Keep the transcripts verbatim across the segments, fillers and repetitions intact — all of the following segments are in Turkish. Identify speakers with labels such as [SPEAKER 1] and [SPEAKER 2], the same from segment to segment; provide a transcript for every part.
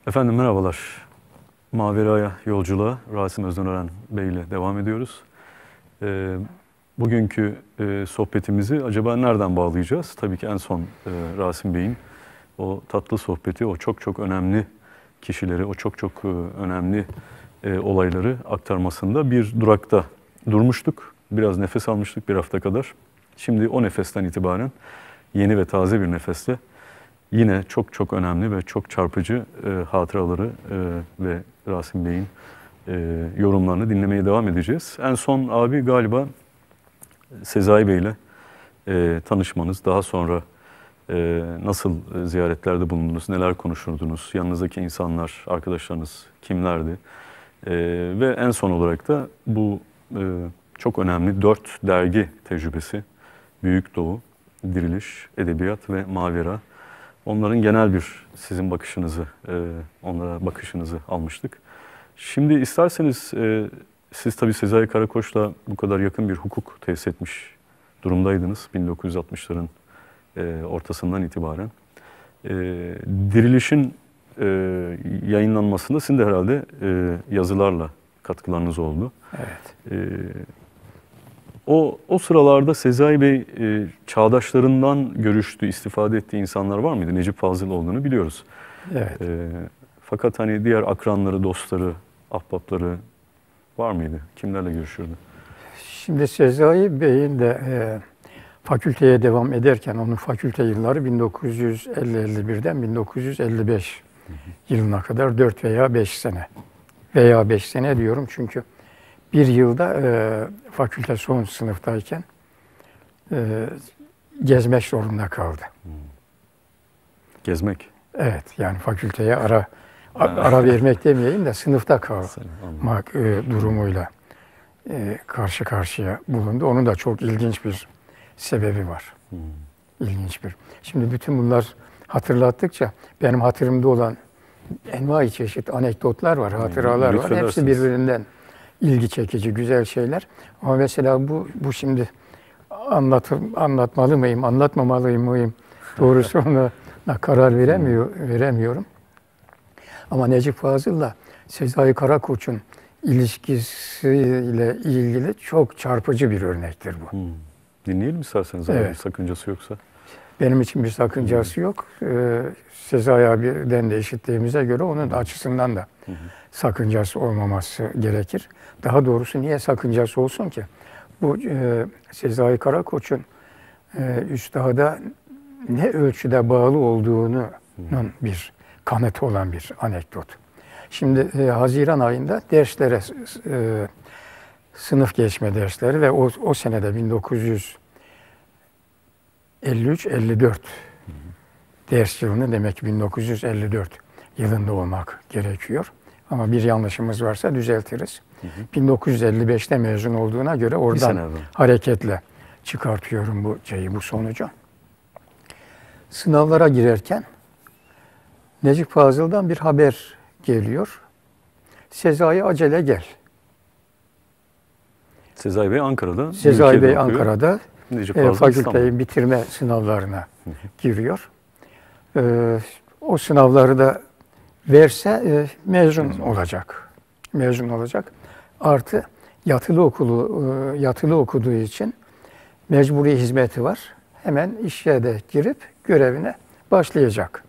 [SPEAKER 1] Efendim merhabalar. Mavera'ya yolculuğa Rasim Öznören Bey ile devam ediyoruz. Ee, bugünkü e, sohbetimizi acaba nereden bağlayacağız? Tabii ki en son e, Rasim Bey'in o tatlı sohbeti, o çok çok önemli kişileri, o çok çok e, önemli e, olayları aktarmasında bir durakta durmuştuk. Biraz nefes almıştık bir hafta kadar. Şimdi o nefesten itibaren yeni ve taze bir nefesle yine çok çok önemli ve çok çarpıcı e, hatıraları e, ve Rasim Bey'in e, yorumlarını dinlemeye devam edeceğiz. En son abi galiba Sezai Bey ile e, tanışmanız, daha sonra e, nasıl e, ziyaretlerde bulundunuz, neler konuşurdunuz, yanınızdaki insanlar, arkadaşlarınız kimlerdi? E, ve en son olarak da bu e, çok önemli dört dergi tecrübesi, Büyük Doğu, Diriliş, Edebiyat ve Mavera. Onların genel bir sizin bakışınızı, onlara bakışınızı almıştık. Şimdi isterseniz siz tabii Sezai Karakoç'la bu kadar yakın bir hukuk tesis etmiş durumdaydınız bin dokuz yüz altmışların ortasından itibaren. Diriliş'in yayınlanmasında sizin de herhalde yazılarla katkılarınız oldu.
[SPEAKER 2] Evet.
[SPEAKER 1] O, o sıralarda Sezai Bey e, çağdaşlarından görüştüğü, istifade ettiği insanlar var mıydı? Necip Fazıl olduğunu biliyoruz.
[SPEAKER 2] Evet.
[SPEAKER 1] E, fakat hani diğer akranları, dostları, ahbapları var mıydı? Kimlerle görüşürdü?
[SPEAKER 2] Şimdi Sezai Bey'in de e, fakülteye devam ederken, onun fakülte yılları bin dokuz yüz elli elli birden bin dokuz yüz elli beş hı hı. yılına kadar dört veya beş sene. Veya beş sene diyorum çünkü bir yılda e, fakülte son sınıftayken e, gezmek zorunda kaldı.
[SPEAKER 1] Hmm. Gezmek?
[SPEAKER 2] Evet, yani fakülteye ara ara vermek demeyeyim de sınıfta kalmak e, durumuyla e, karşı karşıya bulundu. Onun da çok ilginç bir sebebi var. Hmm. İlginç bir. Şimdi bütün bunlar hatırlattıkça benim hatırımda olan envai çeşit anekdotlar var, hatıralar var. Hepsi birbirinden ilgi çekici, güzel şeyler. Ama mesela bu bu şimdi anlatım anlatmalı mıyım, anlatmamalı mıyım? Doğrusu ona karar veremiyor, veremiyorum. Ama Necip Fazıl'la Sezai Karakoç'un ilişkisiyle ilgili çok çarpıcı bir örnektir bu.
[SPEAKER 1] Hmm. Dinleyelim isterseniz. Evet. Bir sakıncası yoksa.
[SPEAKER 2] Benim için bir sakıncası hmm. yok. Ee, Sezai abiden de işittiğimize göre onun da açısından da hmm. sakıncası olmaması gerekir. Daha doğrusu niye sakıncası olsun ki? Bu e, Sezai Karakoç'un e, üstada ne ölçüde bağlı olduğunun hmm. bir kanıtı olan bir anekdot. Şimdi e, Haziran ayında derslere, e, sınıf geçme dersleri ve o, o senede bin dokuz yüz elli üç elli dört hmm. ders yılını demek bin dokuz yüz elli dört yılında olmak gerekiyor. Ama bir yanlışımız varsa düzeltiriz. Hı hı. bin dokuz yüz elli beşte mezun olduğuna göre oradan hareketle çıkartıyorum bu şeyi, bu sonucu. Sınavlara girerken Necip Fazıl'dan bir haber geliyor. Sezai acele gel.
[SPEAKER 1] Sezai Bey Ankara'da.
[SPEAKER 2] Sezai Bey Ankara'da e, fakülteyi bitirme sınavlarına hı hı. giriyor. E, o sınavları da verse e, mezun, mezun olacak. Mezun olacak. Artı yatılı okulu e, yatılı okuduğu için mecburi hizmeti var. Hemen işe de girip görevine başlayacak.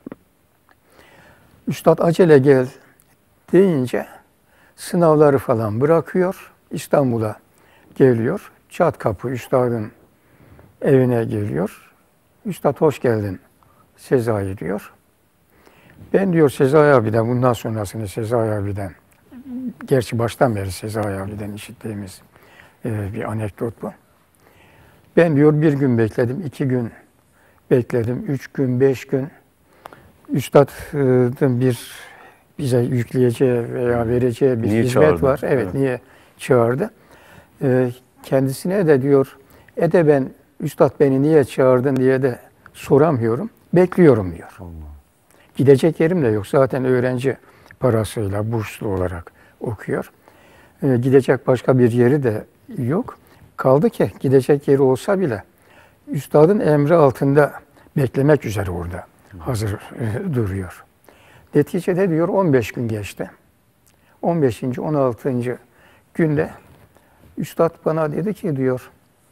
[SPEAKER 2] Üstad acele gel deyince sınavları falan bırakıyor. İstanbul'a geliyor. Çatkapı Üstad'ın evine geliyor. Üstad hoş geldin Sezai diyor. Ben diyor Sezai abiden, bundan sonrasını Sezai abiden, gerçi baştan beri Sezai abiden işittiğimiz e, bir anekdot bu. Ben diyor bir gün bekledim, iki gün bekledim, üç gün, beş gün. Üstad'ın bir bize yükleyeceği veya vereceği bir
[SPEAKER 1] niye
[SPEAKER 2] hizmet
[SPEAKER 1] çağırdı?
[SPEAKER 2] var. Evet, evet, niye çağırdı? E, kendisine de diyor, e de ben Üstad beni niye çağırdın diye de soramıyorum, bekliyorum diyor. Allah. Gidecek yerim de yok. Zaten öğrenci parasıyla burslu olarak okuyor. Ee, gidecek başka bir yeri de yok. Kaldı ki gidecek yeri olsa bile üstadın emri altında beklemek üzere orada hazır e, duruyor. Neticede diyor on beş gün geçti. on beşinci on altıncı günde Üstad bana dedi ki diyor,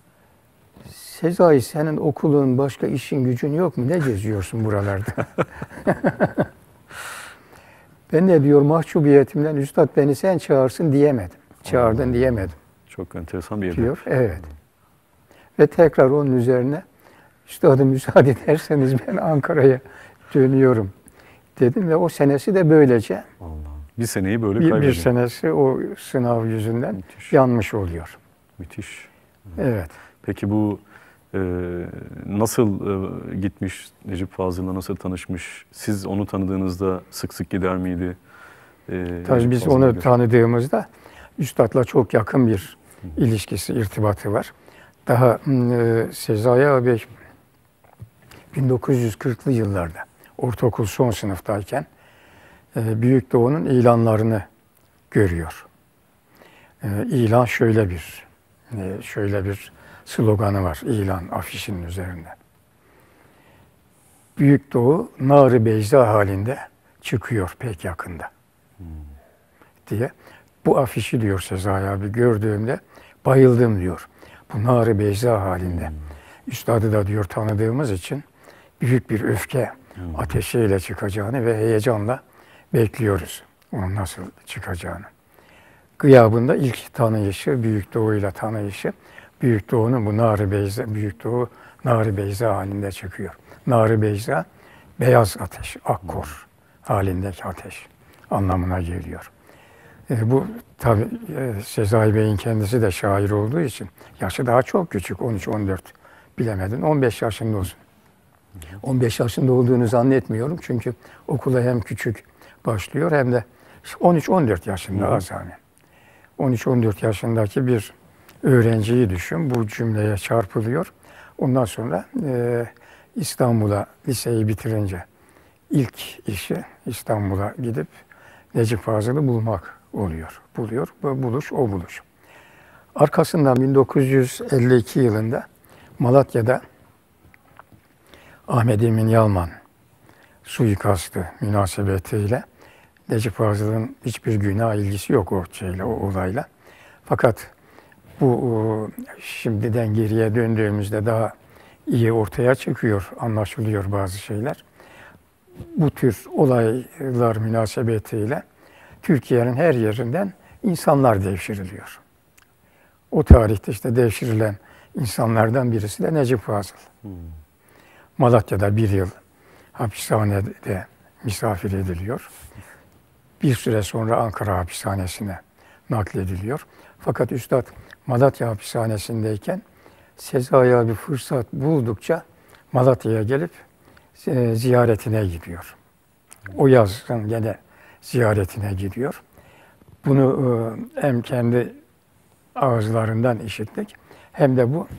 [SPEAKER 2] Sezai senin okulun, başka işin gücün yok mu? Ne geziyorsun buralarda? Ben de diyor mahcubiyetimden Üstad beni sen çağırsın diyemedim. Çağırdın Allah diyemedim.
[SPEAKER 1] Çok enteresan bir yer.
[SPEAKER 2] Diyor, evet. Ve tekrar onun üzerine Üstadım müsaade ederseniz ben Ankara'ya dönüyorum dedim ve o senesi de böylece
[SPEAKER 1] Allah. Bir seneyi böyle
[SPEAKER 2] bir,
[SPEAKER 1] kaybediyor.
[SPEAKER 2] bir senesi o sınav yüzünden Müthiş. yanmış oluyor.
[SPEAKER 1] Müthiş.
[SPEAKER 2] Evet.
[SPEAKER 1] Peki bu e, nasıl e, gitmiş, Necip Fazıl'la nasıl tanışmış? Siz onu tanıdığınızda sık sık gider miydi? E,
[SPEAKER 2] Tabii biz onu gider. tanıdığımızda Üstad'la çok yakın bir Hı. ilişkisi, irtibatı var. Daha e, Sezai abi bin dokuz yüz kırklı yıllarda ortaokul son sınıftayken e, Büyük Doğu'nun ilanlarını görüyor. E, ilan şöyle bir e, şöyle bir sloganı var ilan afişinin üzerinde. Büyük Doğu nar-ı beyza halinde çıkıyor pek yakında hmm. diye. Bu afişi diyor Sezai abi gördüğümde bayıldım diyor. Bu nar-ı beyza halinde. Hmm. Üstadı da diyor tanıdığımız için büyük bir öfke hmm. ateşiyle çıkacağını ve heyecanla bekliyoruz onun nasıl çıkacağını. Gıyabında ilk tanıyışı, Büyük Doğu'yla tanıyışı, Büyük Doğu'nun bu Nar-ı Beyza, Büyük Doğu Nar-ı Beyza halinde çıkıyor. Nar-ı Beyza, beyaz ateş, akkor hmm. halindeki ateş anlamına geliyor. E, bu tabi e, Sezai Bey'in kendisi de şair olduğu için yaşı daha çok küçük, on üç on dört bilemedin, on beş yaşında olsun. on beş yaşında olduğunu zannetmiyorum çünkü okula hem küçük başlıyor hem de on üç on dört yaşında hmm. azami. on üç on dört yaşındaki bir öğrenciyi düşün, bu cümleye çarpılıyor. Ondan sonra e, İstanbul'a liseyi bitirince ilk işi İstanbul'a gidip Necip Fazıl'ı bulmak oluyor. Buluyor, bu buluş o buluş. Arkasından bin dokuz yüz elli iki yılında Malatya'da Ahmet Emin Yalman suikastı münasebetiyle Necip Fazıl'ın hiçbir günah ilgisi yok o şeyle, o olayla. Fakat bu şimdiden geriye döndüğümüzde daha iyi ortaya çıkıyor, anlaşılıyor bazı şeyler. Bu tür olaylar münasebetiyle Türkiye'nin her yerinden insanlar devşiriliyor. O tarihte işte devşirilen insanlardan birisi de Necip Fazıl. Hmm. Malatya'da bir yıl hapishanede misafir ediliyor. Bir süre sonra Ankara hapishanesine naklediliyor. Fakat Üstad Malatya hapishanesindeyken Sezai abi fırsat buldukça Malatya'ya gelip e, ziyaretine gidiyor. O yazın gene ziyaretine gidiyor. Bunu e, hem kendi ağızlarından işittik hem de bu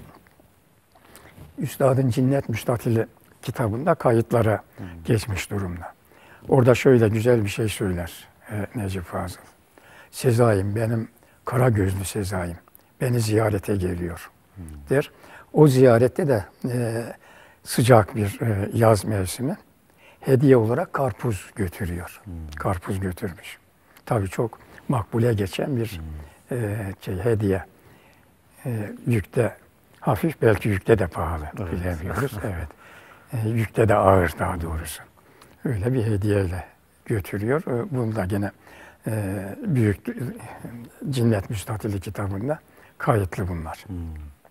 [SPEAKER 2] Üstad'ın Cinnet Müstatili kitabında kayıtlara hmm. geçmiş durumda. Orada şöyle güzel bir şey söyler e, Necip Fazıl. Sezai'm, benim kara gözlü Sezai'm beni ziyarete geliyor hmm. der. O ziyarette de e, sıcak bir e, yaz mevsimi hediye olarak karpuz götürüyor. Hmm. Karpuz götürmüş. Tabii çok makbule geçen bir hmm. e, şey, hediye. E, yükte hafif, belki yükte de pahalı. Evet. Bilemiyoruz. Evet. E, yükte de ağır daha doğrusu. Öyle bir hediyeyle götürüyor. Bunu da gene e, büyük Cinnet Müstatili kitabında kayıtlı bunlar. Hmm.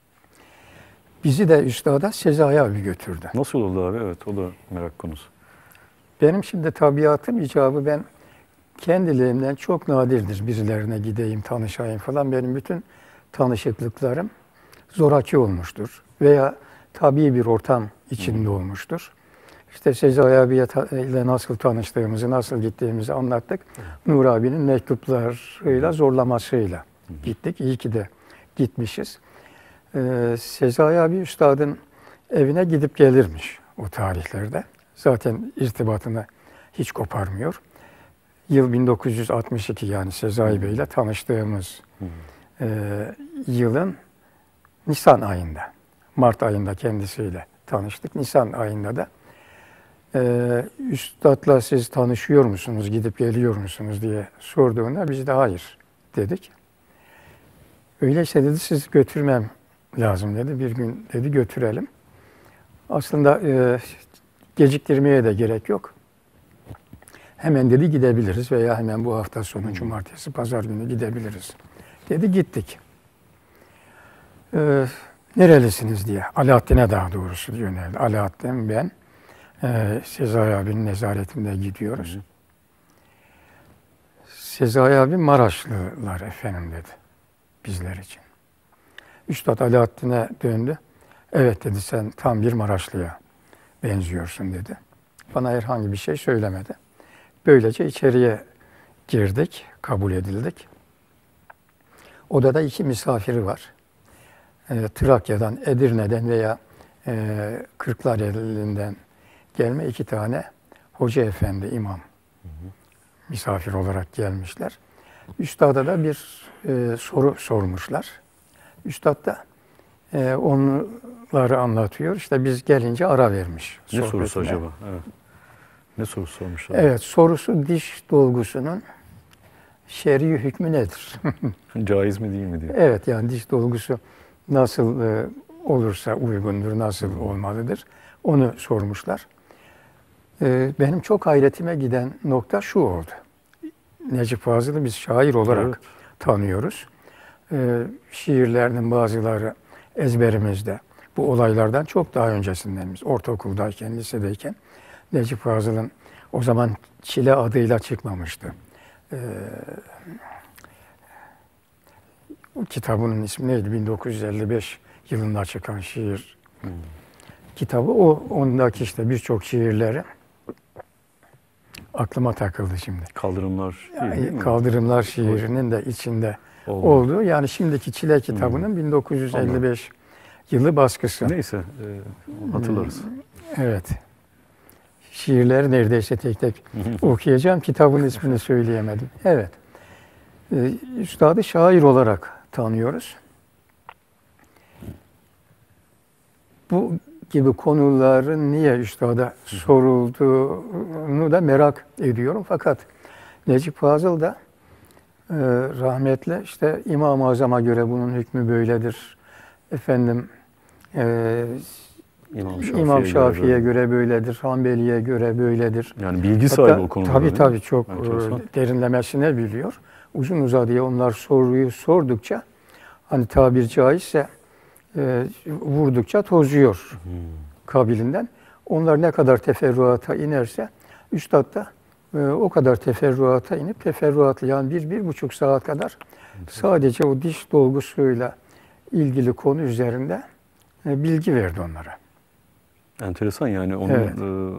[SPEAKER 2] Bizi de Üstad'a Sezai abi götürdü.
[SPEAKER 1] Nasıl oldu abi? Evet, o da merak konusu.
[SPEAKER 2] Benim şimdi tabiatım icabı ben kendiliğimden çok nadirdir birilerine gideyim, tanışayım falan. Benim bütün tanışıklıklarım zoraki olmuştur veya tabii bir ortam içinde hmm. olmuştur. İşte Sezai abiyle nasıl tanıştığımızı, nasıl gittiğimizi anlattık. Hmm. Nur abinin mektuplarıyla, zorlamasıyla hmm. gittik. İyi ki de gitmişiz. Ee, Sezai abi Üstad'ın evine gidip gelirmiş o tarihlerde. Zaten irtibatını hiç koparmıyor. Yıl bin dokuz yüz altmış iki, yani Sezai Bey ile tanıştığımız hmm. e, yılın Nisan ayında, Mart ayında kendisiyle tanıştık. Nisan ayında da e, üstadla siz tanışıyor musunuz, gidip geliyor musunuz diye sorduğunda biz de hayır dedik. Öyleyse dedi siz götürmem lazım dedi. Bir gün dedi götürelim. Aslında e, geciktirmeye de gerek yok. Hemen dedi gidebiliriz veya hemen bu hafta sonu cumartesi, pazar günü gidebiliriz. Dedi gittik. Ee, nerelisiniz diye. Alaaddin'e daha doğrusu yöneldi. Alaaddin ben e, Sezai abinin nezaretinde gidiyoruz. Hı hı. Sezai abi Maraşlılar efendim dedi bizler için. Üstad Alaaddin'e döndü. Evet dedi sen tam bir Maraşlı'ya benziyorsun dedi. Bana herhangi bir şey söylemedi. Böylece içeriye girdik, kabul edildik. Odada iki misafiri var. E, Trakya'dan, Edirne'den veya e, Kırklareli'nden gelme iki tane hoca efendi, imam hı hı. misafir olarak gelmişler. Üstad'a da bir e, soru sormuşlar. Üstad da e, onları anlatıyor. İşte biz gelince ara vermiş.
[SPEAKER 1] Ne
[SPEAKER 2] sohbetine.
[SPEAKER 1] Sorusu acaba? Evet. Ne sorusu sormuşlar?
[SPEAKER 2] Evet, sorusu diş dolgusunun şer'i hükmü nedir?
[SPEAKER 1] Caiz mi değil mi diyor.
[SPEAKER 2] Evet, yani diş dolgusu nasıl e, olursa uygundur, nasıl olmalıdır? Onu sormuşlar. E, benim çok hayretime giden nokta şu oldu. Necip Fazıl'ı biz şair olarak evet. tanıyoruz. E, şiirlerinin bazıları ezberimizde. Bu olaylardan çok daha öncesinden biz ortaokuldayken, lisedeyken Necip Fazıl'ın o zaman Çile adıyla çıkmamıştı. Ee, kitabının ismi neydi? bin dokuz yüz elli beş yılında çıkan şiir hmm. kitabı. O ondaki işte birçok şiirleri aklıma takıldı şimdi.
[SPEAKER 1] Kaldırımlar
[SPEAKER 2] yani, Kaldırımlar şiirinin de içinde Oldu. olduğu. Yani şimdiki Çile kitabının hmm. bin dokuz yüz elli beş Anladım. yılı baskısı.
[SPEAKER 1] Neyse e, hatırlarız.
[SPEAKER 2] Evet. Şiirleri neredeyse tek tek okuyacağım. Kitabın ismini söyleyemedim. Evet. Ee, Üstadı şair olarak tanıyoruz. Bu gibi konuların niye üstada sorulduğunu da merak ediyorum. Fakat Necip Fazıl da e, rahmetli işte İmam-ı Azam'a göre bunun hükmü böyledir. Efendim e,
[SPEAKER 1] İmam Şafii'ye,
[SPEAKER 2] İmam Şafii'ye
[SPEAKER 1] göre,
[SPEAKER 2] göre böyledir, Hanbeli'ye göre böyledir.
[SPEAKER 1] Yani bilgi sahibi Hatta, o konuda.
[SPEAKER 2] Tabii tabii çok e, derinlemesine biliyor. Uzun uzadıya onlar soruyu sordukça, hani tabir caizse e, vurdukça tozuyor hmm. kabilinden. Onlar ne kadar teferruata inerse, üstad da e, o kadar teferruata inip teferruatlı yani bir, bir buçuk saat kadar sadece o diş dolgusuyla ilgili konu üzerinde e, bilgi verdi onlara.
[SPEAKER 1] Enteresan yani onun evet.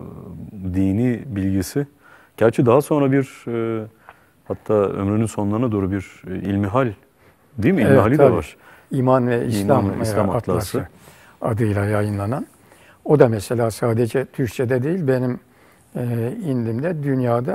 [SPEAKER 1] e, dini bilgisi. Gerçi daha sonra bir e, hatta ömrünün sonlarına doğru bir e, ilmihal değil mi?
[SPEAKER 2] Evet,
[SPEAKER 1] İlmihali de var.
[SPEAKER 2] İman ve İslam,
[SPEAKER 1] İman ve İslam Atlası.
[SPEAKER 2] Atlası adıyla yayınlanan. O da mesela sadece Türkçe'de değil benim e, indimde dünyada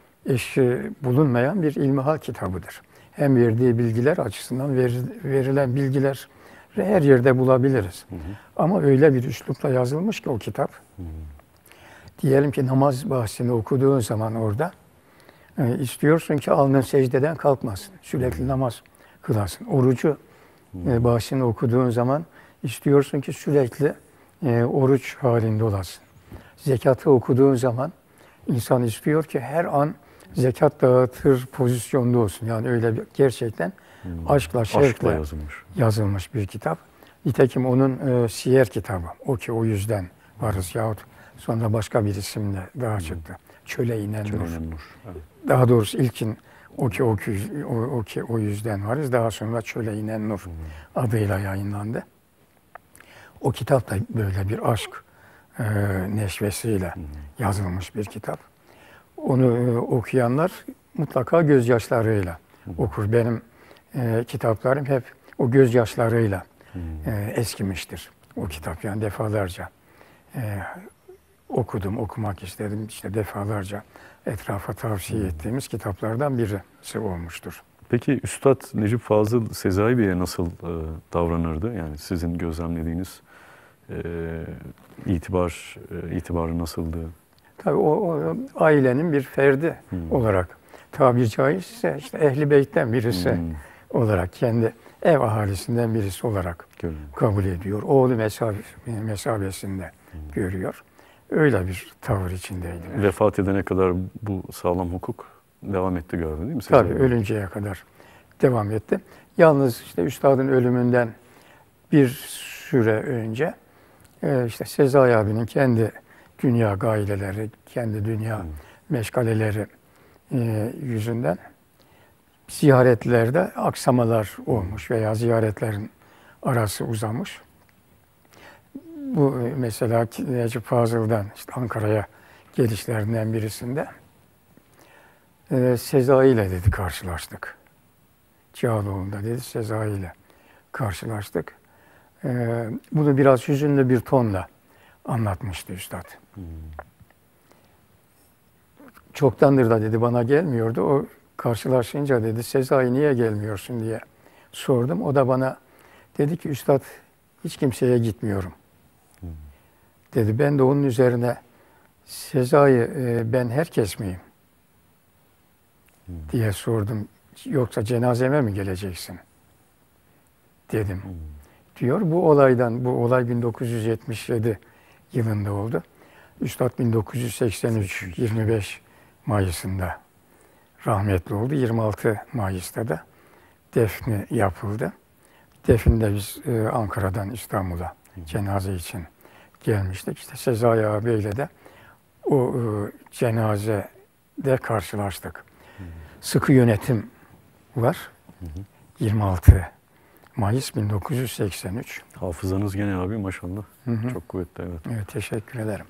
[SPEAKER 2] eşi bulunmayan bir ilmihal kitabıdır. Hem verdiği bilgiler açısından ver, verilen bilgiler her yerde bulabiliriz. Hı hı. Ama öyle bir üslupla yazılmış ki o kitap. Hı hı. Diyelim ki namaz bahsini okuduğun zaman orada e, istiyorsun ki alnın secdeden kalkmasın. Sürekli hı hı. namaz kılasın. Orucu e, bahsini okuduğun zaman istiyorsun ki sürekli e, oruç halinde olasın. Zekatı okuduğun zaman insan istiyor ki her an zekat dağıtır pozisyonda olsun. Yani öyle bir gerçekten hmm. aşkla, şevkle aşkla yazılmış. yazılmış bir kitap. Nitekim onun e, siyer kitabı. O ki o yüzden varız hmm. yahut sonra başka bir isimle daha çıktı. Hmm. Çöle inen
[SPEAKER 1] Çöle
[SPEAKER 2] nur.
[SPEAKER 1] inen nur. Evet.
[SPEAKER 2] Daha doğrusu ilkin o ki o, ki o, o ki o yüzden varız. Daha sonra Çöle inen nur hmm. adıyla yayınlandı. O kitap da böyle bir aşk e, neşvesiyle hmm. yazılmış bir kitap. Onu e, okuyanlar mutlaka gözyaşlarıyla hmm. okur. Benim e, kitaplarım hep o gözyaşlarıyla hmm. e, eskimiştir. O kitap yani defalarca e, okudum, okumak istedim. İşte defalarca etrafa tavsiye hmm. ettiğimiz kitaplardan birisi olmuştur.
[SPEAKER 1] Peki Üstad Necip Fazıl Sezai Bey'e nasıl e, davranırdı? Yani sizin gözlemlediğiniz e, itibar e, itibarı nasıldı?
[SPEAKER 2] tabii o, o ailenin bir ferdi hmm. olarak, tabiri caizse işte Ehl-i Beyt'ten birisi hmm. olarak, kendi ev ahalisinden birisi olarak Görün. kabul ediyor. Oğlu mesabesinde hmm. görüyor. Öyle bir tavır içindeydi.
[SPEAKER 1] Vefat edene kadar bu sağlam hukuk devam etti gördün değil mi?
[SPEAKER 2] Tabii Sezai ölünceye kadar devam etti. Yalnız işte üstadın ölümünden bir süre önce işte Sezai abinin kendi dünya gaileleri, kendi dünya hmm. meşgaleleri yüzünden ziyaretlerde aksamalar olmuş veya ziyaretlerin arası uzamış. Bu mesela Necip Fazıl'dan işte Ankara'ya gelişlerinden birisinde e, Sezai ile dedi karşılaştık. Cağaloğlu'nda dedi Sezai ile karşılaştık. E, bunu biraz hüzünlü bir tonla anlatmıştı üstad. Hmm. Çoktandır da dedi bana gelmiyordu. O karşılaşınca dedi Sezai niye gelmiyorsun diye sordum. O da bana dedi ki üstad hiç kimseye gitmiyorum. Hmm. Dedi ben de onun üzerine Sezai e, ben herkes miyim? Hmm. diye sordum. Yoksa cenazeme mi geleceksin? Dedim. Hmm. Diyor bu olaydan, bu olay bin dokuz yüz yetmiş yedi yılında oldu. Üstad bin dokuz yüz seksen üç yirmi beş Mayıs'ında rahmetli oldu. yirmi altı Mayıs'ta da defni yapıldı. Definde biz e, Ankara'dan İstanbul'a cenaze için gelmiştik. İşte Sezai abiyle de o e, cenazede karşılaştık. Hı hı. Sıkı yönetim var. Hı hı. yirmi altı Mayıs bin dokuz yüz seksen üç.
[SPEAKER 1] Hafızanız gene abi maşallah. Hı hı. Çok kuvvetli evet.
[SPEAKER 2] Evet teşekkür ederim.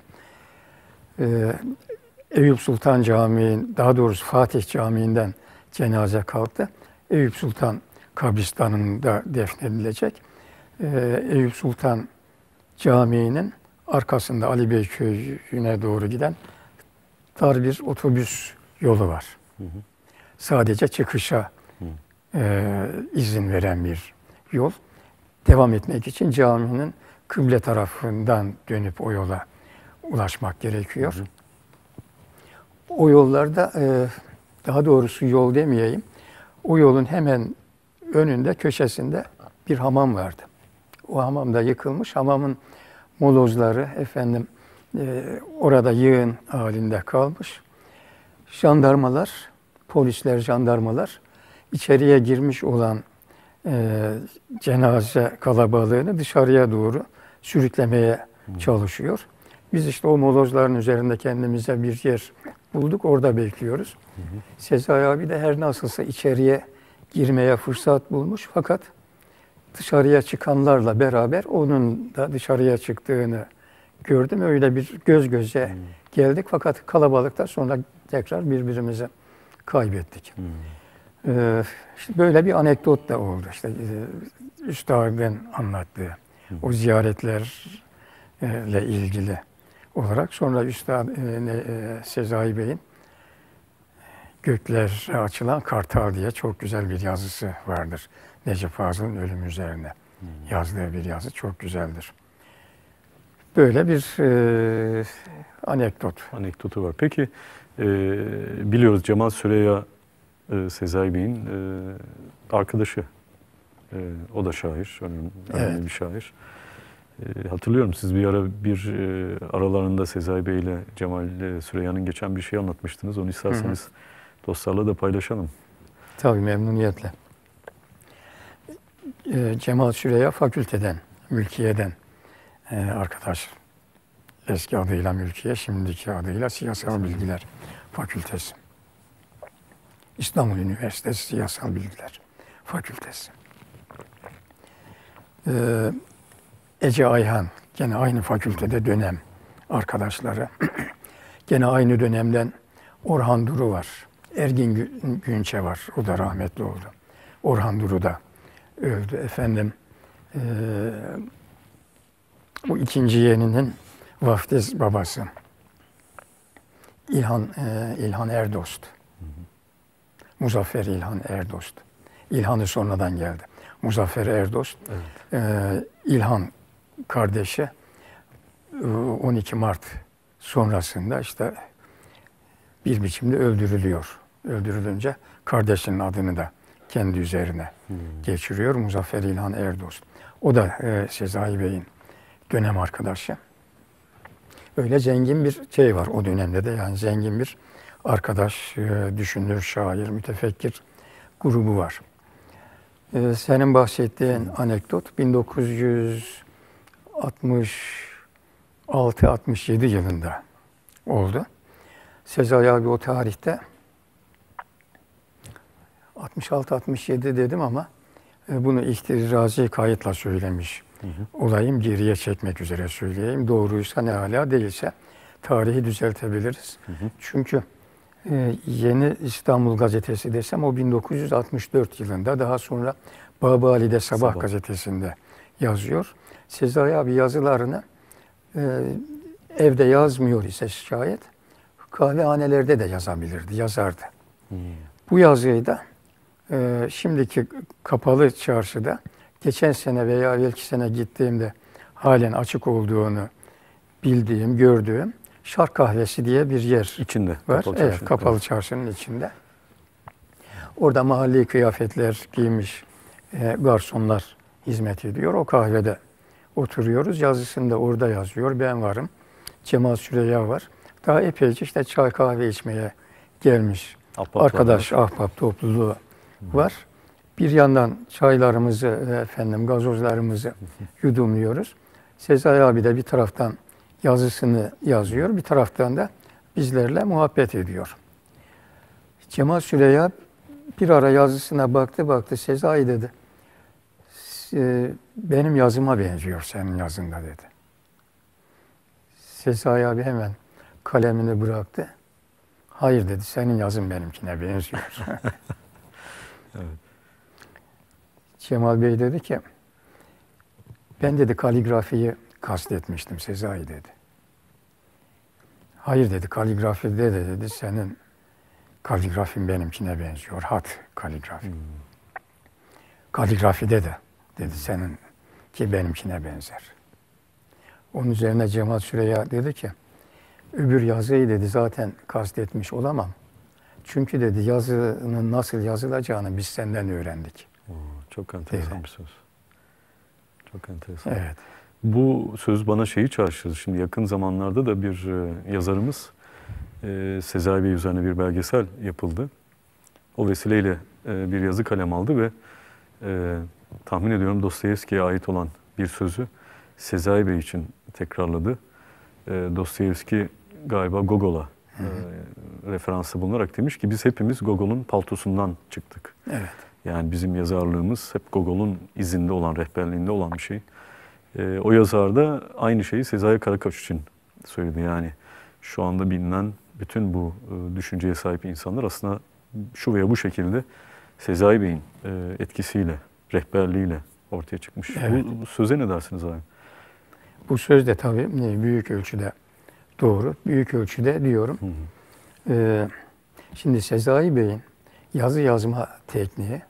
[SPEAKER 2] Ee, Eyüp Sultan Camii, daha doğrusu Fatih Camii'nden cenaze kalktı. Eyüp Sultan kabristanında defnedilecek. Ee, Eyüp Sultan Camii'nin arkasında Ali Bey Köyü'ne doğru giden dar bir otobüs yolu var. Hı hı. Sadece çıkışa hı. E, izin veren bir yol. Devam etmek için caminin kıble tarafından dönüp o yola ulaşmak gerekiyor. Hı hı. O yollarda, e, daha doğrusu yol demeyeyim, o yolun hemen önünde, köşesinde bir hamam vardı. O hamam da yıkılmış. Hamamın molozları efendim e, orada yığın halinde kalmış. Jandarmalar, polisler, jandarmalar içeriye girmiş olan e, cenaze kalabalığını dışarıya doğru sürüklemeye hmm. çalışıyor. Biz işte o molozların üzerinde kendimize bir yer bulduk, orada bekliyoruz. Hı hı. Sezai abi de her nasılsa içeriye girmeye fırsat bulmuş fakat dışarıya çıkanlarla beraber onun da dışarıya çıktığını gördüm. Öyle bir göz göze hmm. geldik fakat kalabalıkta sonra tekrar birbirimizi kaybettik. Hmm. Ee, işte böyle bir anekdot da oldu. İşte e, üstadın anlattığı hmm. o ziyaretlerle ilgili olarak. Sonra Üstad e, e, Sezai Bey'in Göklere Açılan Kartal diye çok güzel bir yazısı vardır. Necip Fazıl'ın ölümü üzerine hmm. yazdığı bir yazı çok güzeldir. Böyle bir e, anekdot.
[SPEAKER 1] Anekdotu var. Peki e, biliyoruz Cemal Süreyya e, Sezai Bey'in e, arkadaşı. E, o da şair. Önemli, önemli evet. bir şair. E, hatırlıyorum siz bir ara bir e, aralarında Sezai Bey ile Cemal e, Süreyya'nın geçen bir şey anlatmıştınız. Onu isterseniz hı hı. dostlarla da paylaşalım.
[SPEAKER 2] Tabii memnuniyetle. E, Cemal Süreyya fakülteden, mülkiyeden e, arkadaş. Eski adıyla mülkiye, şimdiki adıyla Siyasal Bilgiler Fakültesi. İstanbul Üniversitesi Siyasal Bilgiler Fakültesi. Ee, Ece Ayhan, gene aynı fakültede dönem arkadaşları. Gene aynı dönemden Orhan Duru var. Ergin Günçe var, o da rahmetli oldu. Orhan Duru da öldü. Efendim, e, bu ikinci yeğeninin vaftiz babası. İlhan, e, İlhan Erdost. Hı hı. Muzaffer İlhan Erdost. İlhan'ı sonradan geldi. Muzaffer Erdost. Evet. E, İlhan kardeşi on iki Mart sonrasında işte bir biçimde öldürülüyor. Öldürülünce kardeşinin adını da kendi üzerine hmm. geçiriyor. Muzaffer İlhan Erdoğan. O da e, Sezai Bey'in dönem arkadaşı. Öyle zengin bir şey var o dönemde de, yani zengin bir arkadaş, e, düşünür, şair, mütefekkir grubu var. E, senin bahsettiğin hmm. anekdot bin dokuz yüz altmış altı altmış yedi yılında oldu. Sezai abi o tarihte altmış altı altmış yedi dedim ama bunu ihtirazi kayıtla söylemiş. Hı hı. Olayım geriye çekmek üzere söyleyeyim. Doğruysa ne hala, değilse tarihi düzeltebiliriz. Hı hı. Çünkü e, Yeni İstanbul Gazetesi desem o bin dokuz yüz altmış dört yılında, daha sonra Babali'de Sabah, Sabah gazetesinde yazıyor. Sezai abi yazılarını e, evde yazmıyor ise şayet kahvehanelerde de yazabilirdi, yazardı. Hmm. Bu yazıyı da e, şimdiki kapalı çarşıda geçen sene veya belki sene gittiğimde halen açık olduğunu bildiğim, gördüğüm Şark Kahvesi diye bir yer
[SPEAKER 1] içinde
[SPEAKER 2] var.
[SPEAKER 1] Kapalı
[SPEAKER 2] evet,
[SPEAKER 1] çarşı.
[SPEAKER 2] kapalı çarşının içinde. Orada mahalli kıyafetler giymiş e, garsonlar hizmet ediyor. O kahvede oturuyoruz. Yazısını da orada yazıyor. Ben varım. Cemal Süreyya var. Daha epeyce işte çay kahve içmeye gelmiş Ahbaplar arkadaş, var. ahbap topluluğu hmm. var. Bir yandan çaylarımızı, efendim gazozlarımızı yudumluyoruz. Sezai abi de bir taraftan yazısını yazıyor, bir taraftan da bizlerle muhabbet ediyor. Cemal Süreyya bir ara yazısına baktı baktı, Sezai dedi, benim yazıma benziyor senin yazında dedi. Sezai abi hemen kalemini bıraktı. Hayır dedi, senin yazın benimkine benziyor. Evet. Cemal Bey dedi ki, ben dedi kaligrafiyi kastetmiştim Sezai dedi. Hayır dedi, kaligrafide de dedi, senin kaligrafin benimkine benziyor, hat kaligrafi. Hmm. Kaligrafide de dedi, senin ki benimkine benzer. Onun üzerine Cemal Süreyya dedi ki, öbür yazıyı dedi zaten kastetmiş olamam. Çünkü dedi yazının nasıl yazılacağını biz senden öğrendik.
[SPEAKER 1] Oo, çok enteresan dedi. Bir söz. Çok enteresan.
[SPEAKER 2] Evet.
[SPEAKER 1] Bu söz bana şeyi çağrıştırdı. Şimdi yakın zamanlarda da bir yazarımız e, Sezai Bey üzerine bir belgesel yapıldı. O vesileyle e, bir yazı kalem aldı ve e, tahmin ediyorum Dostoyevski'ye ait olan bir sözü Sezai Bey için tekrarladı. E, Dostoyevski galiba Gogol'a e, referansı bulunarak demiş ki biz hepimiz Gogol'un paltosundan çıktık.
[SPEAKER 2] Evet.
[SPEAKER 1] Yani bizim yazarlığımız hep Gogol'un izinde olan, rehberliğinde olan bir şey. E, o yazar da aynı şeyi Sezai Karakaş için söyledi. Yani şu anda bilinen bütün bu e, düşünceye sahip insanlar aslında şu veya bu şekilde Sezai Bey'in e, etkisiyle, rehberliğiyle ortaya çıkmış. Evet. Bu, bu söze ne dersiniz abi?
[SPEAKER 2] Bu söz de tabii büyük ölçüde doğru. Büyük ölçüde diyorum. Hı hı. Ee, şimdi Sezai Bey'in yazı yazma tekniği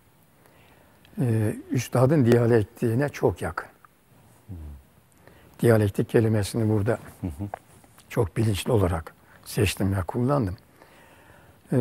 [SPEAKER 2] e, üstadın diyalektiğine çok yakın. Hı hı. Diyalektik kelimesini burada hı hı. çok bilinçli olarak seçtim ve kullandım. Ee,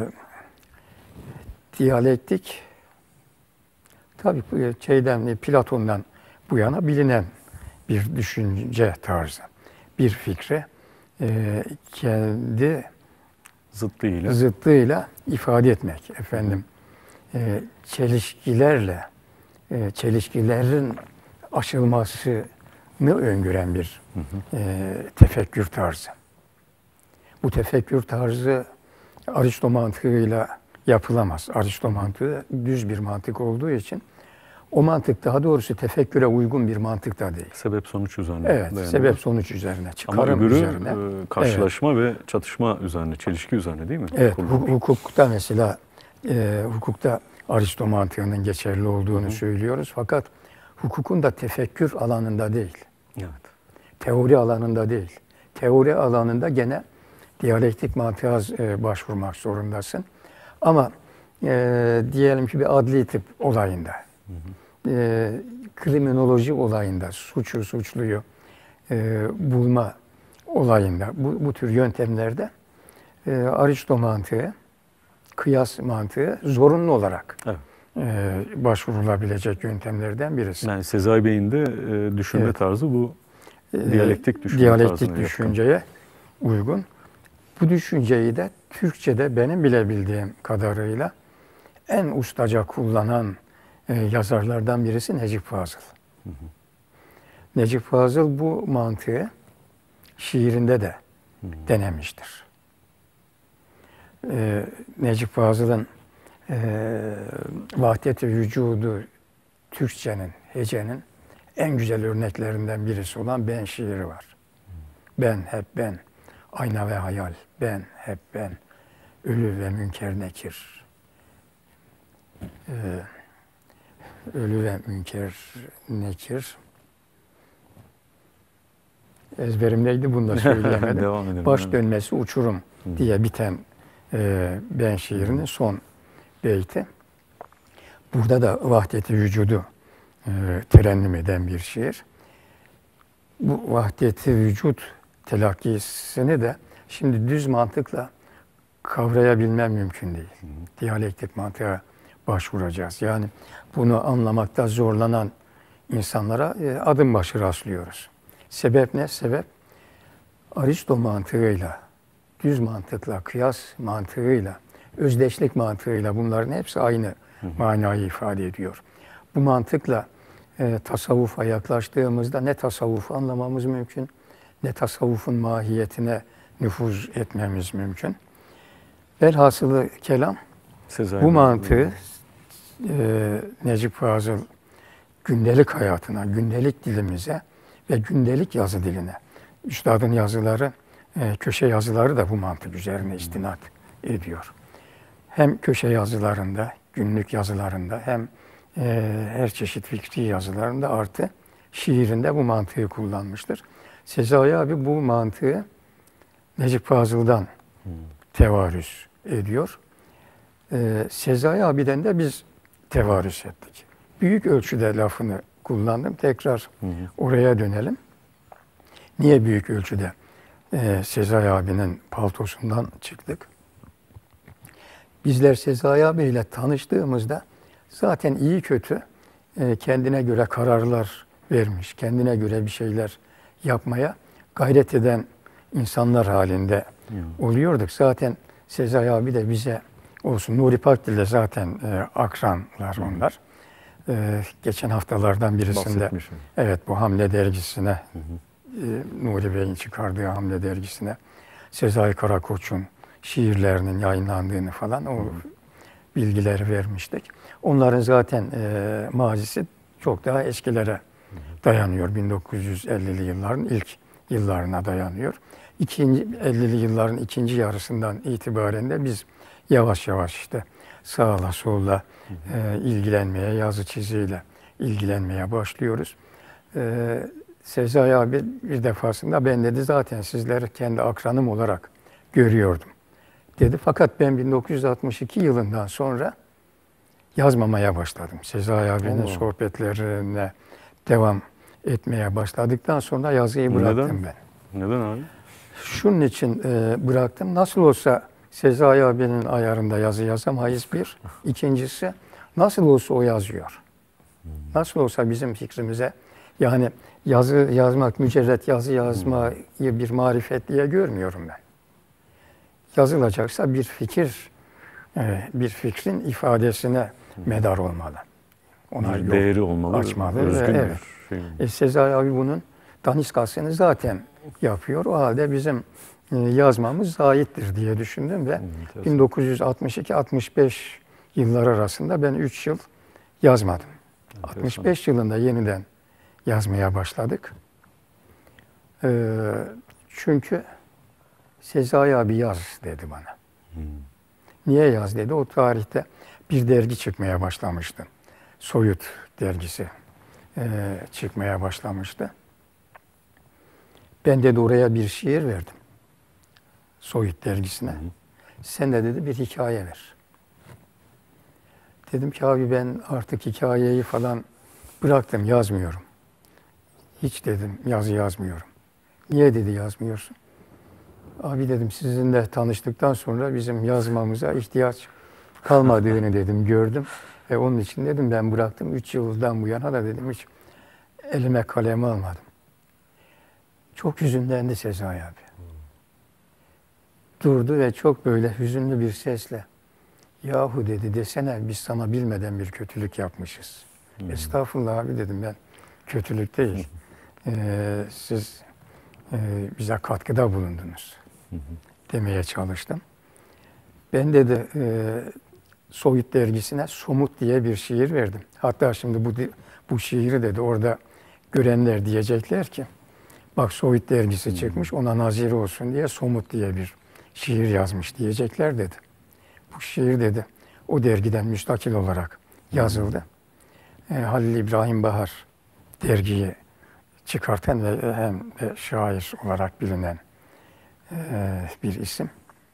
[SPEAKER 2] diyalektik tabii şeyden, Platon'dan bu yana bilinen bir düşünce tarzı. Bir fikri e, kendi
[SPEAKER 1] zıttıyla.
[SPEAKER 2] zıttıyla ifade etmek. Efendim e, çelişkilerle e, çelişkilerin aşılmasını öngören bir hı hı. E, tefekkür tarzı. Bu tefekkür tarzı Aristo mantığıyla yapılamaz. Aristo mantığı düz bir mantık olduğu için o mantık daha doğrusu tefekküre uygun bir mantık da değil.
[SPEAKER 1] Sebep sonuç üzerine.
[SPEAKER 2] Evet, dayanıyor. Sebep sonuç üzerine, çıkarım
[SPEAKER 1] Ama öbürü
[SPEAKER 2] üzerine.
[SPEAKER 1] E, karşılaşma evet. ve çatışma üzerine, çelişki üzerine değil mi?
[SPEAKER 2] Evet, hu- hukukta mesela e, hukukta Aristo mantığının geçerli olduğunu Hı-hı. söylüyoruz. Fakat hukukun da tefekkür alanında değil.
[SPEAKER 1] Evet.
[SPEAKER 2] Teori alanında değil. Teori alanında gene diyalektik mantığa e, başvurmak zorundasın. Ama e, diyelim ki bir adli tıp olayında, hı hı. E, kriminoloji olayında suçu, suçluyu e, bulma olayında, bu, bu tür yöntemlerde e, Aristo mantığı, kıyas mantığı zorunlu olarak evet. e, başvurulabilecek yöntemlerden birisi.
[SPEAKER 1] Yani Sezai Bey'in de e, düşünme evet. tarzı bu diyalektik düşünme
[SPEAKER 2] diyalektik düşünceye
[SPEAKER 1] yakın.
[SPEAKER 2] uygun. Bu düşünceyi de Türkçe'de benim bilebildiğim kadarıyla en ustaca kullanan e, yazarlardan birisi Necip Fazıl. Hı hı. Necip Fazıl bu mantığı şiirinde de hı hı. denemiştir. E, Necip Fazıl'ın e, Vahdet-i Vücudu Türkçenin, hecenin en güzel örneklerinden birisi olan Ben şiiri var. Hı. Ben, hep ben, ayna ve hayal, ben, hep ben, ölü ve münker nekir. Ee, ölü ve münker nekir. Ezberimdeydi, bunu da söyleyemedim.
[SPEAKER 1] Devam edelim.
[SPEAKER 2] Baş dönmesi uçurum Hı. diye biten e, Ben şiirinin son beyti. Burada da vahdeti vücudu e, terennüm eden bir şiir. Bu vahdeti vücut telakkisini de şimdi düz mantıkla kavrayabilmem mümkün değil. Hı hı. Diyalektik mantığa başvuracağız. Yani bunu anlamakta zorlanan insanlara e, adım başı rastlıyoruz. Sebep ne? Sebep Aristo mantığıyla, düz mantıkla, kıyas mantığıyla, özdeşlik mantığıyla bunların hepsi aynı hı hı. manayı ifade ediyor. Bu mantıkla e, tasavvufa yaklaştığımızda ne tasavvufu anlamamız mümkün, ne tasavvufun mahiyetine nüfuz etmemiz mümkün. Velhasılı kelam, Sezai bu mantığı e, Necip Fazıl gündelik hayatına, gündelik dilimize ve gündelik yazı diline, üstadın yazıları, e, köşe yazıları da bu mantık üzerine istinad ediyor. Hem köşe yazılarında, günlük yazılarında, hem e, her çeşit fikri yazılarında artı şiirinde bu mantığı kullanmıştır. Sezai abi bu mantığı Necip Fazıl'dan hmm. tevarüs ediyor. Ee, Sezai abiden de biz tevarüs ettik. Büyük ölçüde lafını kullandım. Tekrar hmm. oraya dönelim. Niye büyük ölçüde ee, Sezai abinin paltosundan çıktık? Bizler Sezai abiyle tanıştığımızda zaten iyi kötü e, kendine göre kararlar vermiş, kendine göre bir şeyler yapmaya gayret eden insanlar halinde hmm. oluyorduk. Zaten Sezai abi de bize olsun, Nuri Pakdil de zaten e, akranlar hmm. onlar. E, geçen haftalardan birisinde evet bu Hamle dergisine hmm. e, Nuri Bey'in çıkardığı Hamle dergisine Sezai Karakoç'un şiirlerinin yayınlandığını falan o hmm. bilgileri vermiştik. Onların zaten e, mazisi çok daha eskilere dayanıyor. bin dokuz yüz ellili yılların ilk yıllarına dayanıyor. İkinci, ellili yılların ikinci yarısından itibaren de biz yavaş yavaş işte sağla solla e, ilgilenmeye, yazı çiziyle ilgilenmeye başlıyoruz. E, Sezai abi bir defasında ben dedi zaten sizleri kendi akranım olarak görüyordum dedi. Fakat ben bin dokuz yüz altmış iki yılından sonra yazmamaya başladım. Sezai abinin Allah. sohbetlerine devam etmeye başladıktan sonra yazıyı bıraktım
[SPEAKER 1] Neden?
[SPEAKER 2] ben.
[SPEAKER 1] Neden abi?
[SPEAKER 2] Şunun için e, bıraktım. Nasıl olsa Sezai abinin ayarında yazı yazamayız bir. İkincisi nasıl olsa o yazıyor. Nasıl olsa bizim fikrimize yani yazı yazmak, mücerret yazı yazmayı bir marifet diye görmüyorum ben. Yazılacaksa bir fikir, e, bir fikrin ifadesine medar olmalı. Ona
[SPEAKER 1] bir değeri olmalı,
[SPEAKER 2] açmalı.
[SPEAKER 1] Özgün
[SPEAKER 2] evet.
[SPEAKER 1] Şey.
[SPEAKER 2] E, Sezai abi bunun daniskasını zaten yapıyor. O halde bizim e, yazmamız zayittir diye düşündüm ve hmm, bin dokuz yüz altmış iki altmış beş yıllar arasında ben üç yıl yazmadım. Enteresan. altmış beş yılında yeniden yazmaya başladık. E, çünkü Sezai abi yaz dedi bana. Hmm. Niye yaz dedi? O tarihte bir dergi çıkmaya başlamıştı. Soyut dergisi e, çıkmaya başlamıştı. Ben de oraya bir şiir verdim. Soyut dergisine. Hı hı. Sen de dedi bir hikaye ver. Dedim ki abi ben artık hikayeyi falan bıraktım, yazmıyorum. Hiç dedim yazı yazmıyorum. Niye dedi yazmıyorsun? Abi dedim sizinle tanıştıktan sonra bizim yazmamıza ihtiyaç kalmadığını dedim gördüm. Ve onun için dedim ben bıraktım. Üç yıldan bu yana da dedim hiç elime kalemi almadım. Çok hüzünlendi Sezai abi. Durdu ve çok böyle hüzünlü bir sesle yahu dedi desene biz sana bilmeden bir kötülük yapmışız. Hmm. Estağfurullah abi dedim ben kötülük değil. Ee, siz e, bize katkıda bulundunuz demeye çalıştım. Ben dedi e, Sovyet dergisine Somut diye bir şiir verdim. Hatta şimdi bu bu şiiri dedi orada görenler diyecekler ki bak Sovyet dergisi çıkmış ona nazir olsun diye Somut diye bir şiir yazmış diyecekler dedi. Bu şiir dedi o dergiden müstakil olarak yazıldı. E, Halil İbrahim Bahar dergiyi çıkartan ve hem de şair olarak bilinen e, bir isim.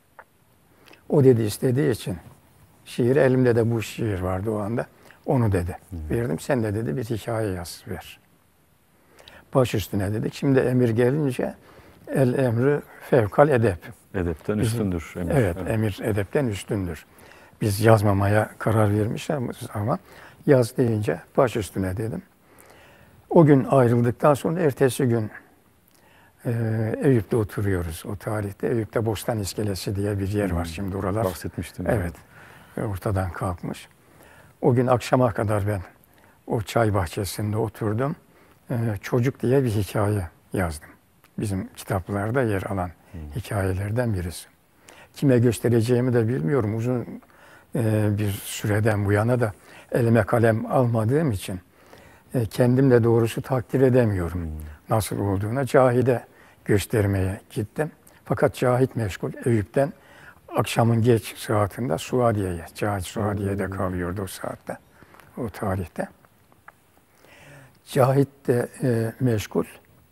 [SPEAKER 2] O dedi istediği için şiir elimde de bu şiir vardı o anda. Onu dedi. Hı. Verdim sen de dedi bir hikaye yaz ver. Baş üstüne dedik. Şimdi emir gelince el emri fevkal edep.
[SPEAKER 1] Edepten üstündür.
[SPEAKER 2] Emir. Evet, evet, emir edepten üstündür. Biz yazmamaya karar vermişiz ama yaz deyince baş üstüne dedim. O gün ayrıldıktan sonra ertesi gün e, Eyüp'te oturuyoruz. O tarihte Eyüp'te Bostan İskelesi diye bir yer var şimdi oralar.
[SPEAKER 1] Bahsetmiştin.
[SPEAKER 2] Evet. Ortadan kalkmış. O gün akşama kadar ben o çay bahçesinde oturdum. E, çocuk diye bir hikaye yazdım. Bizim kitaplarda yer alan hmm. hikayelerden birisi. Kime göstereceğimi de bilmiyorum. Uzun e, bir süreden bu yana da elime kalem almadığım için e, kendim de doğrusu takdir edemiyorum. Hmm. Nasıl olduğuna Cahit'e göstermeye gittim. Fakat Cahit meşgul. Eyüp'ten akşamın geç saatinde Suadiye'ye, Cahit Suadiye'de kalıyordu o saatte, o tarihte. Cahit de e, meşgul.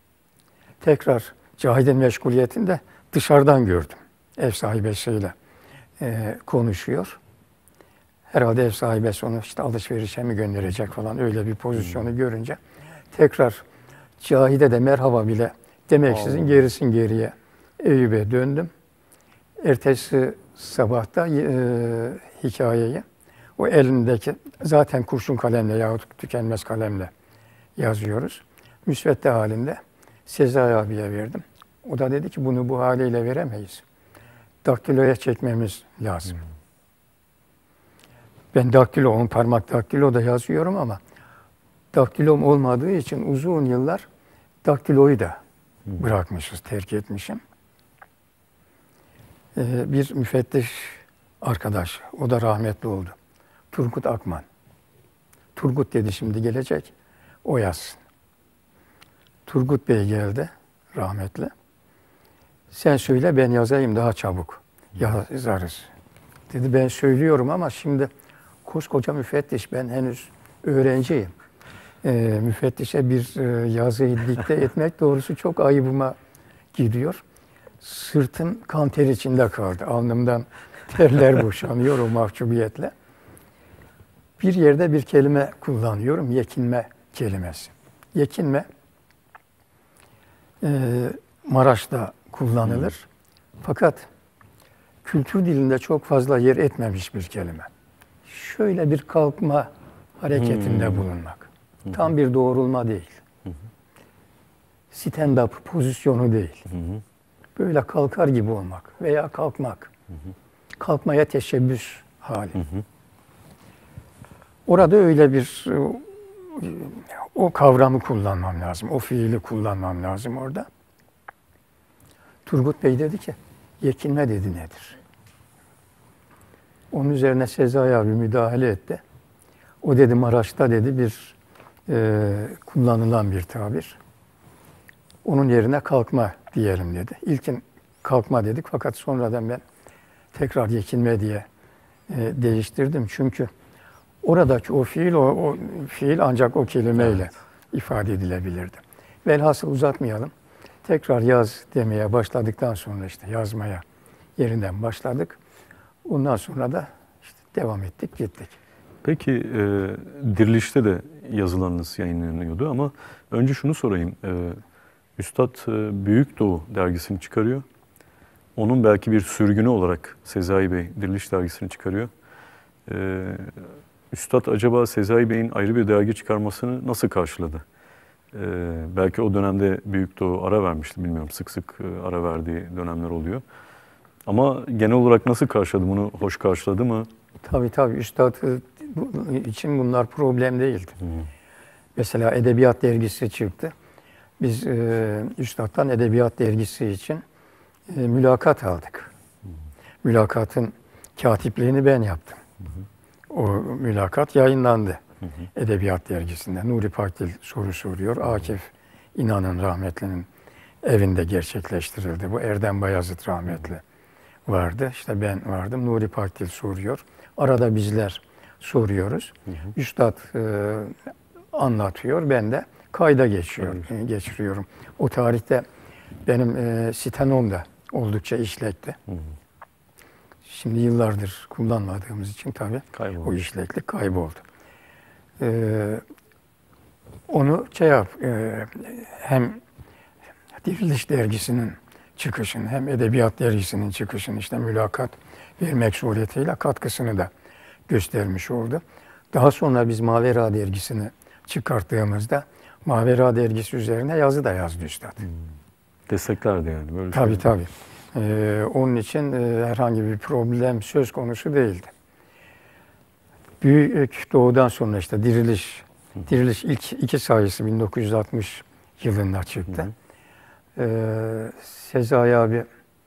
[SPEAKER 2] Tekrar Cahit'in meşguliyetini de dışarıdan gördüm. Ev sahibesiyle e, konuşuyor. Herhalde ev sahibesi onu işte alışverişe mi gönderecek falan öyle bir pozisyonu görünce tekrar Cahit'e de merhaba bile demeksizin gerisin geriye Eyüp'e döndüm. Ertesi sabahta e, hikayeyi o elindeki zaten kurşun kalemle yahut tükenmez kalemle yazıyoruz. Müsvedde halinde Sezai abiye verdim. O da dedi ki bunu bu haliyle veremeyiz. Daktiloya çekmemiz lazım. Hmm. Ben daktilo, on parmak daktilo da yazıyorum ama daktilom olmadığı için uzun yıllar daktiloyu da hmm. bırakmışız, terk etmişim. Ee, bir müfettiş arkadaş, o da rahmetli oldu. Turgut Akman. Turgut dedi şimdi gelecek, o yazsın. Turgut Bey geldi, rahmetli. Sen söyle ben yazayım daha çabuk. Yazarız. Dedi ben söylüyorum ama şimdi koskoca müfettiş, ben henüz öğrenciyim. Ee, müfettişe bir e, yazıyı dikte etmek doğrusu çok ayıbıma gidiyor. Sırtım kan ter içinde kaldı. Alnımdan terler boşanıyor o mahcubiyetle. Bir yerde bir kelime kullanıyorum. Yekinme kelimesi. Yekinme e, Maraş'ta kullanılır. Hmm. Fakat kültür dilinde çok fazla yer etmemiş bir kelime. Şöyle bir kalkma hareketinde hmm. bulunmak. Hmm. Tam bir doğrulma değil. Hmm. Stand-up pozisyonu değil. Hmm. Böyle kalkar gibi olmak veya kalkmak. Hmm. Kalkmaya teşebbüs hali. Hmm. Orada öyle bir o kavramı kullanmam lazım. O fiili kullanmam lazım orada. Turgut Bey dedi ki, yekinme dedi nedir? Onun üzerine Sezai abi müdahale etti. O dedi Maraş'ta dedi bir e, kullanılan bir tabir. Onun yerine kalkma diyelim dedi. İlkin kalkma dedik fakat sonradan ben tekrar yekinme diye e, değiştirdim. Çünkü oradaki o fiil, o, o fiil ancak o kelimeyle evet. ifade edilebilirdi. Velhasıl uzatmayalım. Tekrar yaz demeye başladıktan sonra işte yazmaya yerinden başladık. Ondan sonra da işte devam ettik, gittik.
[SPEAKER 1] Peki e, Diriliş'te de yazılarınız yayınlanıyordu ama önce şunu sorayım. E, Üstad e, Büyük Doğu dergisini çıkarıyor. onun belki bir sürgünü olarak Sezai Bey Diriliş dergisini çıkarıyor. Ee, Üstad acaba Sezai Bey'in ayrı bir dergi çıkarmasını nasıl karşıladı? Ee, belki o dönemde Büyük Doğu ara vermişti, bilmiyorum, sık sık ara verdiği dönemler oluyor. Ama genel olarak nasıl karşıladı, bunu hoş karşıladı mı?
[SPEAKER 2] Tabii tabii, Üstad için bunlar problem değildi.
[SPEAKER 1] Hı.
[SPEAKER 2] Mesela Edebiyat Dergisi çıktı. Biz e, Üstad'dan Edebiyat Dergisi için e, mülakat aldık. Hı. Mülakatın katipliğini ben yaptım. Hı hı. O mülakat yayınlandı. Hı hı. Edebiyat Dergisi'nde. Nuri Pakdil soru soruyor. Hı hı. Akif İnan'ın rahmetlinin evinde gerçekleştirildi. Bu Erdem Bayazıt rahmetli vardı. İşte ben vardım. Nuri Pakdil soruyor. Arada bizler soruyoruz. Hı hı. Üstad e, anlatıyor. Ben de kayda geçiyor, e, geçiriyorum. O tarihte benim e, Sitenom da oldukça işlekti. Hı hı. Şimdi yıllardır kullanmadığımız için tabii kayboldu. O işleklik kayboldu. Ee, onu şey yap, e, hem Diriliş Dergisi'nin çıkışını hem Edebiyat Dergisi'nin çıkışını işte mülakat vermek suretiyle katkısını da göstermiş oldu. Daha sonra biz Mavera Dergisi'ni çıkarttığımızda Mavera Dergisi üzerine yazı da yazdı Üstad. Hmm.
[SPEAKER 1] Desteklerdi yani. Böyle
[SPEAKER 2] tabii
[SPEAKER 1] şey.
[SPEAKER 2] tabii. Ee, onun için e, herhangi bir problem söz konusu değildi. Büyük Doğu'dan sonra işte Diriliş, hı. Diriliş ilk iki sayısı bin dokuz yüz altmış yılında çıktı. Hı hı. Ee, Sezai abi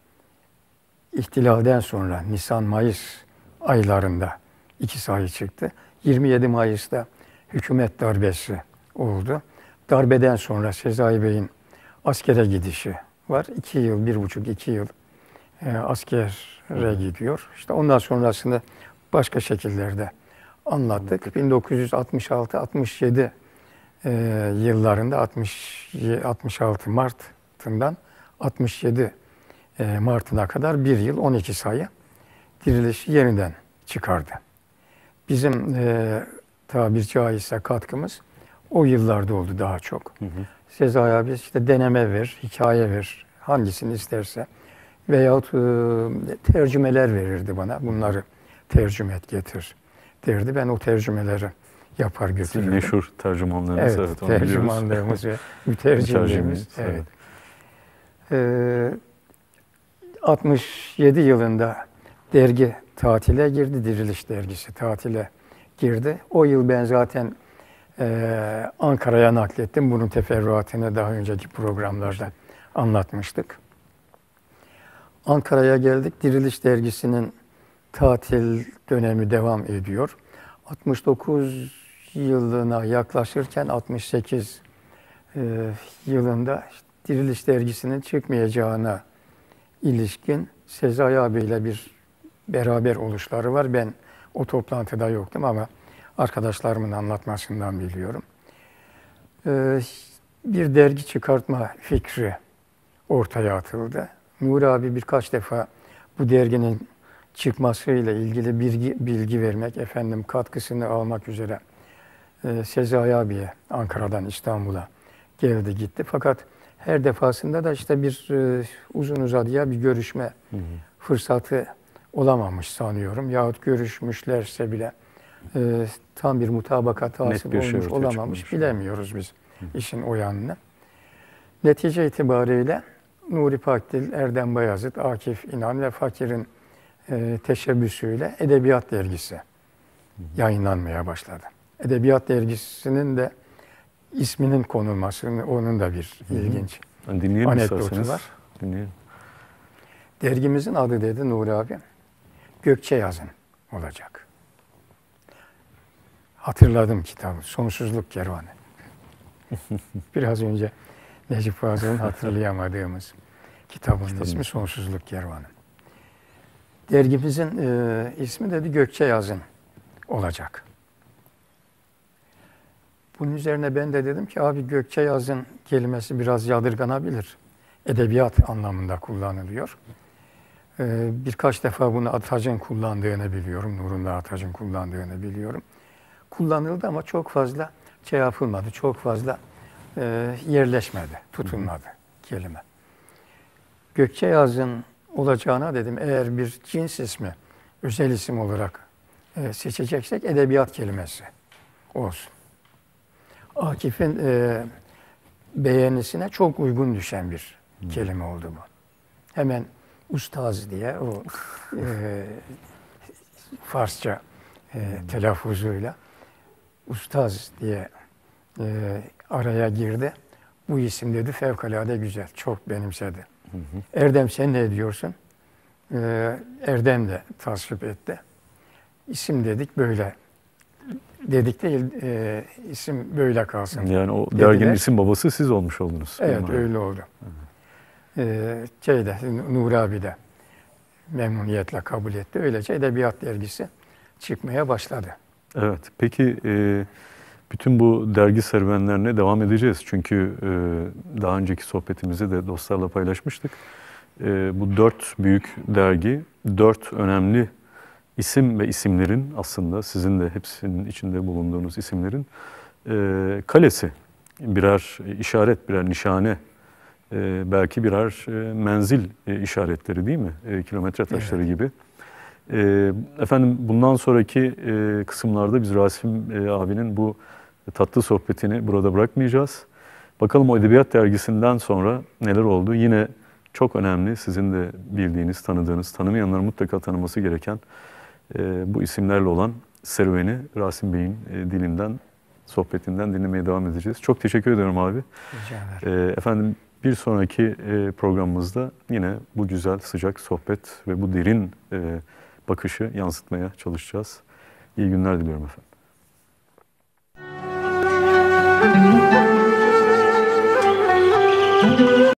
[SPEAKER 2] ihtilalden sonra Nisan-Mayıs aylarında iki sayı çıktı. yirmi yedi Mayıs'ta hükümet darbesi oldu. Darbeden sonra Sezai Bey'in askere gidişi var. İki yıl, bir buçuk, iki yıl e, askere gidiyor. İşte ondan sonrasını başka şekillerde anlattık. bin dokuz yüz altmış altı altmış yedi e, yıllarında altmış altı Mart'ından altmış yedi e, Mart'ına kadar bir yıl on iki sayı Dirilişi yeniden çıkardı. Bizim e, tabiri caizse katkımız o yıllarda oldu daha çok. Hı hı. Sezai abi işte deneme ver, hikaye ver, hangisini isterse veyahut e, tercümeler verirdi bana. Bunları tercüme et, getir derdi. Ben o tercümeleri yapar götürürdüm.
[SPEAKER 1] Meşhur tercümanlarımız.
[SPEAKER 2] Evet, evet tercümanlarımız ve mütercimlerimiz. Evet. Evet. Ee, altmış yedi yılında dergi tatile girdi, Diriliş Dergisi tatile girdi. O yıl ben zaten e, Ankara'ya naklettim. Bunun teferruatını daha önceki programlarda anlatmıştık. Ankara'ya geldik. Diriliş Dergisi'nin tatil dönemi devam ediyor. altmış dokuz yılına yaklaşırken altmış sekiz e, yılında işte Diriliş Dergisi'nin çıkmayacağına ilişkin Sezai abiyle bir beraber oluşları var. Ben o toplantıda yoktum ama arkadaşlarımın anlatmasından biliyorum. E, bir dergi çıkartma fikri ortaya atıldı. Nuri abi birkaç defa bu derginin çıkmasıyla ilgili bilgi, bilgi vermek, efendim katkısını almak üzere e, Sezai abiye Ankara'dan İstanbul'a geldi gitti. Fakat her defasında da işte bir e, uzun uzadıya bir görüşme hı hı. fırsatı olamamış sanıyorum. Yahut görüşmüşlerse bile e, tam bir mutabakat hasıl olmuş şey olamamış. Bilemiyoruz biz hı. işin o yanını. Netice itibariyle Nuri Pakdil, Erdem Bayazıt, Akif İnan ve Fakir'in e, teşebbüsüyle Edebiyat Dergisi hı hı. yayınlanmaya başladı. Edebiyat Dergisi'nin de isminin konulması, onun da bir hı hı. ilginç
[SPEAKER 1] dinleyelim
[SPEAKER 2] anekdotu var.
[SPEAKER 1] Dinleyelim.
[SPEAKER 2] Dergimizin adı dedi Nuri abi, Gökçe Yazın olacak. Hatırladım kitabı, Sonsuzluk Kervanı. Biraz önce Necip Fazıl'ın hatırlayamadığımız kitabın Kitabı. ismi Sonsuzluk Kervanı. Dergimizin e, ismi dedi Gökçe Yazın olacak. Bunun üzerine ben de dedim ki abi Gökçe Yazın kelimesi biraz yadırganabilir. Edebiyat anlamında kullanılıyor. Ee, birkaç defa bunu Atac'ın kullandığını biliyorum. Nurullah Atac'ın kullandığını biliyorum. Kullanıldı ama çok fazla şey yapılmadı. Çok fazla e, yerleşmedi, tutulmadı hı hı. kelime. Gökçe Yazın olacağına dedim eğer bir cins ismi özel isim olarak e, seçeceksek edebiyat kelimesi olsun. Akif'in e, beğenisine çok uygun düşen bir hmm. kelime oldu bu. Hemen ustaz diye o e, Farsça e, hmm. telaffuzuyla ustaz diye e, araya girdi. Bu isim dedi fevkalade güzel, çok benimsedi. Hı hı. Erdem sen ne diyorsun? Ee, Erdem de tasvip etti. İsim dedik böyle. Dedik değil, e, isim böyle kalsın.
[SPEAKER 1] Yani o dediler. Derginin isim babası siz olmuş oldunuz.
[SPEAKER 2] Evet öyle oldu. Ee, şeyde, Nuri abi de memnuniyetle kabul etti. Öylece Edebiyat Dergisi çıkmaya başladı.
[SPEAKER 1] Evet, peki e, bütün bu dergi serüvenlerine devam edeceğiz. Çünkü e, daha önceki sohbetimizi de dostlarla paylaşmıştık. E, bu dört büyük dergi, dört önemli isim ve isimlerin aslında sizin de hepsinin içinde bulunduğunuz isimlerin e, kalesi. Birer işaret, birer nişane, e, belki birer e, menzil e, işaretleri değil mi? E, kilometre taşları evet. gibi. E, efendim bundan sonraki e, kısımlarda biz Rasim e, abinin bu tatlı sohbetini burada bırakmayacağız. Bakalım o Edebiyat Dergisi'nden sonra neler oldu? Yine çok önemli, sizin de bildiğiniz, tanıdığınız, tanımayanların mutlaka tanıması gereken e, bu isimlerle olan serüveni Rasim Bey'in e, dilinden, sohbetinden dinlemeye devam edeceğiz. Çok teşekkür ediyorum abi.
[SPEAKER 2] Rica ederim.
[SPEAKER 1] E, efendim bir sonraki e, programımızda yine bu güzel, sıcak sohbet ve bu derin e, bakışı yansıtmaya çalışacağız. İyi günler diliyorum efendim. Thank you.